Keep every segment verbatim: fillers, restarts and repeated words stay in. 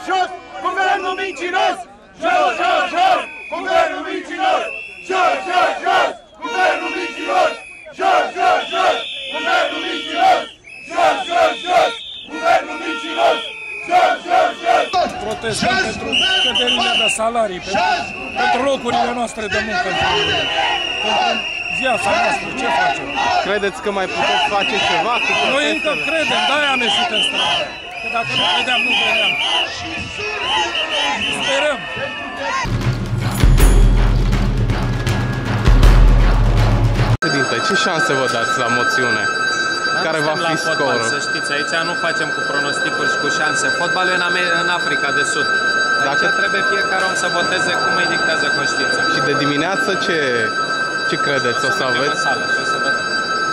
Jos! Guvernul mincinos! Jos, jos, jos! Guvernul mincinos! Jos, jos, jos! Guvernul mincinos! Jos, jos, jos! Guvernul mincinos! Jos, jos, jos! Guvernul mincinos! Jos, jos, jos! Protestăm pentru scăderile de salarii, pentru, pentru locurile noastre de muncă, pentru viața noastră. Ce facem? Credeți că mai puteți face ceva cu protestele? Noi încă credem, de-aia am ieșit în stradă. Că dacă nu credeam, nu veneam. Sperăm. Președinte, ce șanse vă dați la moțiune? Care va fi scorul? Să știți, aici nu facem cu pronosticuri și cu șanse. Fotbalul e în, în Africa de Sud. Aici Dacă... trebuie fiecare om să voteze cum îi dictează Constituția. Și de dimineață ce, ce credeți o să aveți? Sală, o să vedem.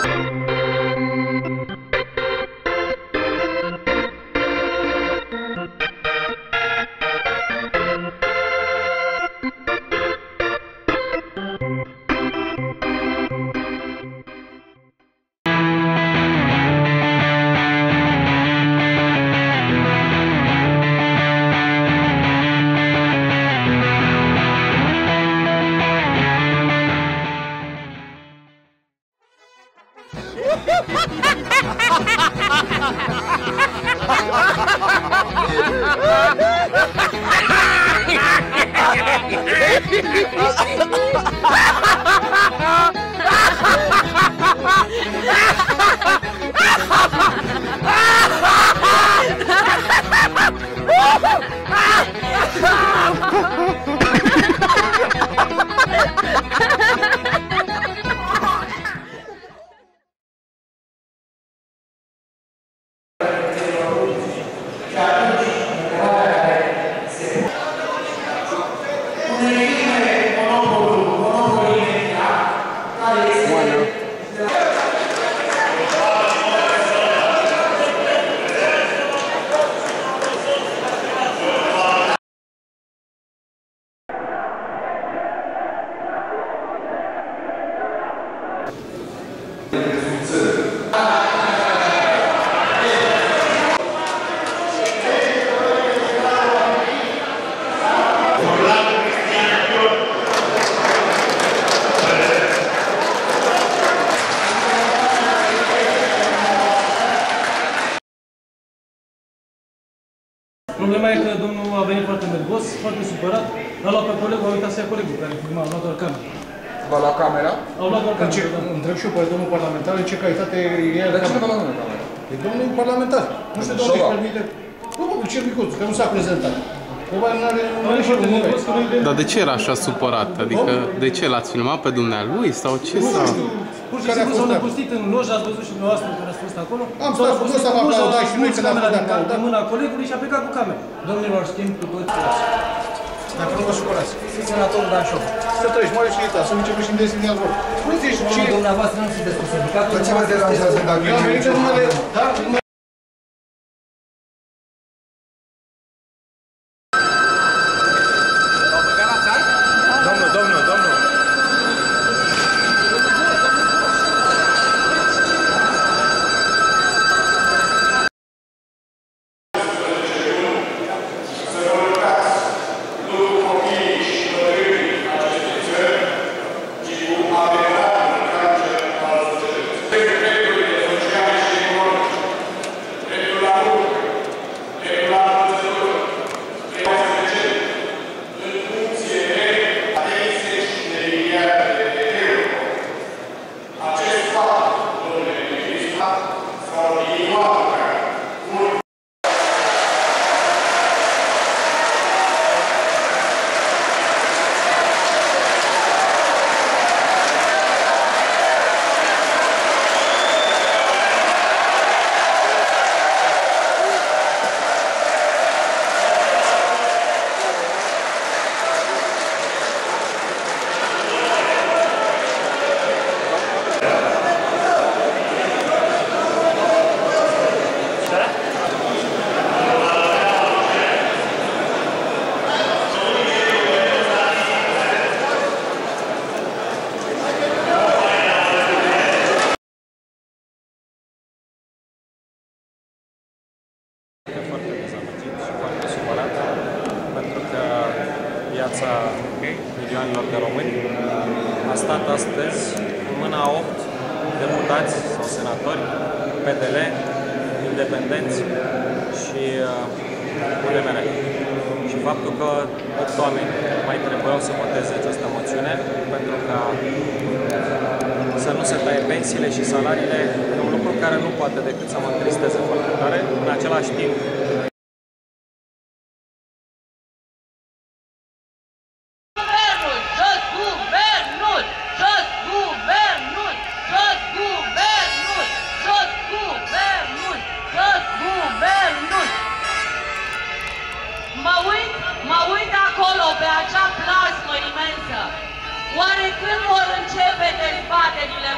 Problema e că domnul a venit foarte nervos, foarte supărat, l-a luat pe colegul, a uitat să ia colegul care filma, a luat doar camera. V-a luat camera? Au luat doar camera, da. Întreb și eu pe domnul parlamentar în ce calitate e... Dar cine v-a luat domnul camera? E domnul parlamentar. Nu știu, domnul își permite... Domnul cel micuț, că nu s-a prezentat. Probabil nu are și nume. Dar de ce era așa supărat? Adică, de ce l-ați filmat pe dumnealui sau ce s-a... Pur și simplu s-au năpustit în lojă, ați văzut și dumneavoastră care ați fost acolo. Am stat frumos, am aplaudat și noi când am fost acolo. De mâna colegului și a plecat cu camera. Domnilor, știm cu toți. Dacă nu vă supărați. Fiți senatorul Brașov. Să treci, mare și Ita, să vicepreședinte din Azor. Spuneți-și ce... Dumneavoastră nu sunteți cu sindicatul. Dar ce vă deranjează dacă Eu am venit în numele... Da? Domnul, domnul, domnul. viața milioanelor de români. A stat astăzi în mâna a opt deputați sau senatori, P D L, independenți și U D M R. Și faptul că opt oameni mai trebuiau să voteze această moțiune pentru ca să nu se taie pensiile și salariile, e un lucru care nu poate decât să mă întristeze foarte tare. În același timp, Mă uit, mă uit acolo pe acea plasmă imensă. Oare când vor începe dezbaterile